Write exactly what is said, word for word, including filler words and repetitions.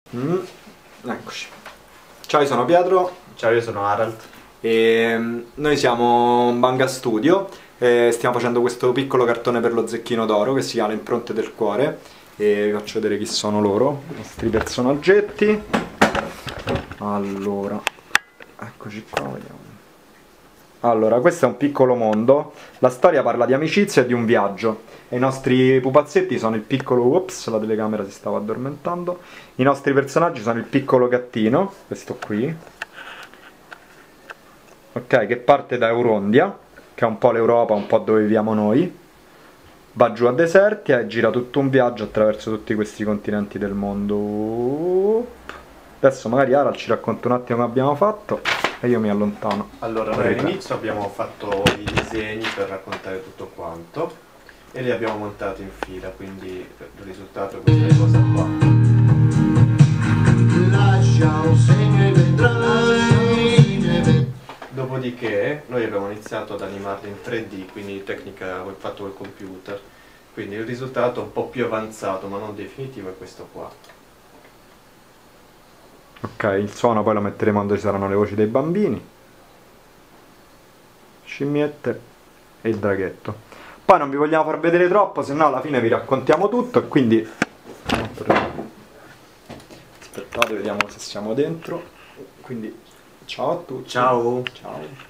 Mm, eccoci. Ciao, io sono Pietro. Ciao, io sono Harald. E mm, noi siamo Manga Studio e stiamo facendo questo piccolo cartone per lo Zecchino d'Oro che si chiama Le impronte del cuore. E vi faccio vedere chi sono loro, i nostri personaggetti. Allora, eccoci qua, vediamo. Allora, questo è un piccolo mondo. La storia parla di amicizia e di un viaggio. E i nostri pupazzetti sono il piccolo... Ops, la telecamera si stava addormentando. I nostri personaggi sono il piccolo gattino, questo qui. Ok, che parte da Eurondia, che è un po' l'Europa, un po' dove viviamo noi. Va giù a Desertia e gira tutto un viaggio attraverso tutti questi continenti del mondo. Adesso magari Harald ci racconta un attimo come abbiamo fatto e io mi allontano. Allora, noi all'inizio abbiamo fatto i disegni per raccontare tutto quanto e li abbiamo montati in fila, quindi il risultato è questa cosa qua. Lascia un segno e vedrai. Dopodiché noi abbiamo iniziato ad animarli in tre D, quindi tecnica fatto col computer, quindi il risultato un po' più avanzato ma non definitivo è questo qua. Ok, il suono poi lo metteremo quando ci saranno le voci dei bambini, scimmiette e il draghetto. Poi non vi vogliamo far vedere troppo, se no alla fine vi raccontiamo tutto e quindi... Aspettate, vediamo se siamo dentro. Quindi ciao a tutti. Ciao. Ciao.